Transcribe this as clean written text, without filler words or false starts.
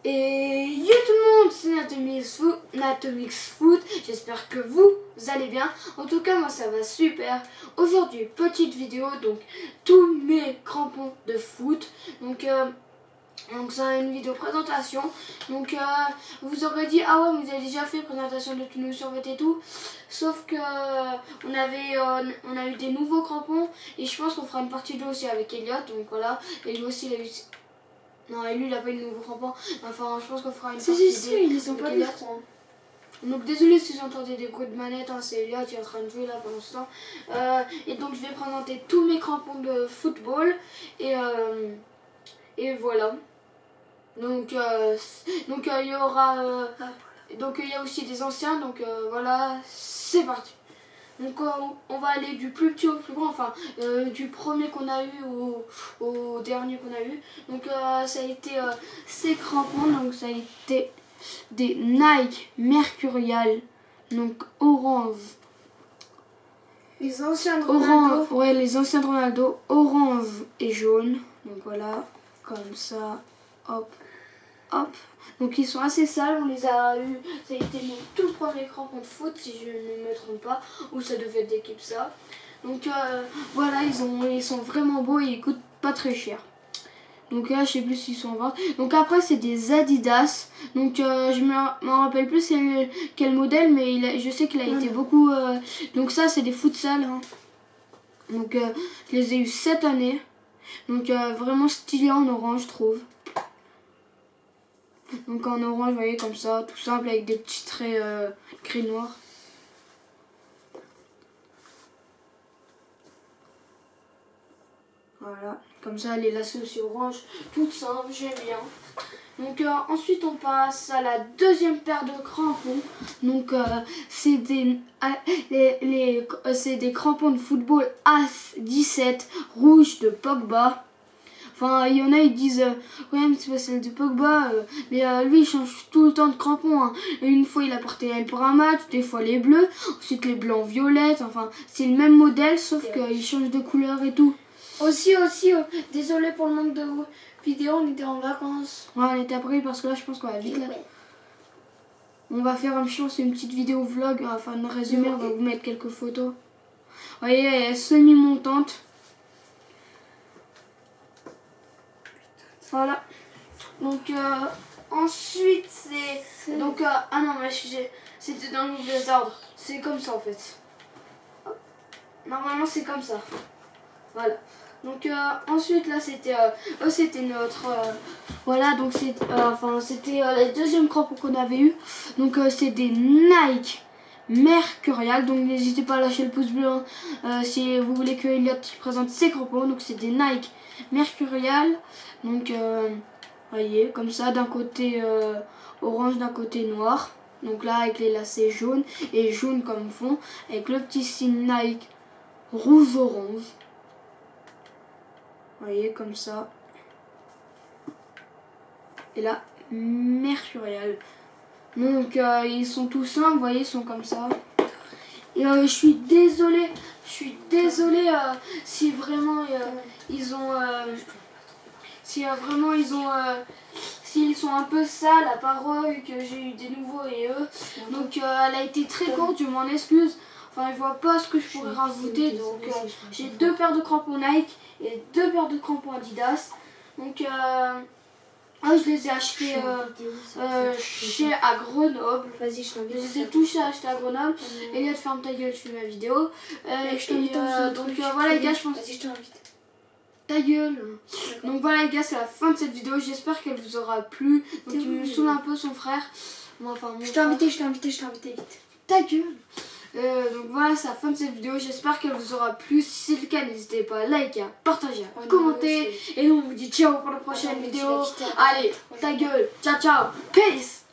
Et yo tout le monde, c'est Natomix Foot, j'espère que vous allez bien. En tout cas moi ça va super. Aujourd'hui petite vidéo, donc tous mes crampons de foot. Donc ça une vidéo présentation. Donc vous aurez dit ah ouais vous avez déjà fait présentation de tous nos survêtements et tout. Sauf que on a eu des nouveaux crampons et je pense qu'on fera une partie 2 aussi avec Elliot. Donc voilà, et lui aussi il a eu... Non, et lui il a pas eu de nouveau crampon. Enfin je pense qu'on fera une partie 2. Si, ils sont pas Elliot. Donc désolé si j'entendais des bruits de manette, hein, c'est Elliot qui est en train de jouer là pour l'instant. Et donc je vais présenter tous mes crampons de football et voilà. Donc il y aura donc il y a aussi des anciens, donc voilà, c'est parti. Donc on va aller du plus petit au plus grand, enfin du premier qu'on a eu au dernier qu'on a eu. Donc ça a été ces crampons, donc ça a été des Nike Mercurial, donc orange. les anciens de Ronaldo. Orange, ouais, les anciens de Ronaldo, orange et jaune. Donc voilà, comme ça, hop, hop. Donc ils sont assez sales, on les a eu, ça a été mon tout premier crampon de foot si je ne me trompe pas, ou ça devait être d'équipe ça. Donc voilà, ils sont vraiment beaux et ils coûtent pas très cher. Donc là je sais plus s'ils sont en vente. Donc après c'est des Adidas. Donc je m'en rappelle plus c'est quel modèle, mais je sais qu'il a été beaucoup... Donc ça c'est des futsal. Hein. Donc je les ai eu cette année. Donc vraiment stylé en orange je trouve. Donc en orange vous voyez comme ça, tout simple avec des petits traits gris noir. Voilà, comme ça les lacets aussi orange, tout simple, j'aime bien. Donc ensuite on passe à la deuxième paire de crampons. Donc c'est des crampons de football A17 rouge de Pogba. Enfin il y en a ils disent ouais mais c'est pas celle de Pogba, mais lui il change tout le temps de crampons. Hein. Et une fois il a porté elle pour un match, des fois les bleus, ensuite les blancs violettes. Enfin c'est le même modèle sauf qu'il change de couleur et tout. Aussi, désolé pour le manque de vidéos, on était en vacances. Ouais, on était après parce que là je pense qu'on va vite là. On va faire une petite vidéo vlog, enfin de résumer, on va vous mettre quelques photos. Vous voyez, elle est semi-montante. Voilà. Donc ensuite c'est... Donc ah non mais c'était dans le mauvais ordre. C'est comme ça en fait. Normalement c'est comme ça. Voilà. Donc ensuite là c'était notre voilà, donc c'était la deuxième crampon qu'on avait eu. Donc c'est des Nike Mercurial, donc n'hésitez pas à lâcher le pouce bleu hein, si vous voulez que Elliot présente ses crampons. Donc c'est des Nike Mercurial, donc voyez comme ça, d'un côté orange, d'un côté noir, donc là avec les lacets jaunes et jaune comme fond, avec le petit signe Nike rouge orange. Vous voyez comme ça. Et là, Mercurial. Donc ils sont tous simples, vous voyez, ils sont comme ça. Et je suis désolée si vraiment ils ont... s'ils sont un peu sales à part eux, que j'ai eu des nouveaux et eux. Donc elle a été très courte, je m'en excuse. Enfin, je vois pas ce que je pourrais rajouter. Donc, j'ai 2 paires de crampons Nike et 2 paires de crampons Adidas. Donc, je les ai achetés à Grenoble. Vas-y, je t'invite. Je les ai tous achetés à Grenoble. Elliot, ferme ta gueule, je fais ma vidéo. Donc, voilà, les gars, je pense. Vas-y, je t'invite. Ta gueule. Donc, voilà, les gars, c'est la fin de cette vidéo. J'espère qu'elle vous aura plu. Donc, il me saoule un peu son frère. Moi, enfin, je t'ai invité vite. Ta gueule. Donc voilà, c'est la fin de cette vidéo. J'espère qu'elle vous aura plu. Si c'est le cas, n'hésitez pas à liker, à partager, à commenter. Et nous, on vous dit ciao pour la prochaine vidéo. Allez, ta gueule. Ciao, ciao. Peace.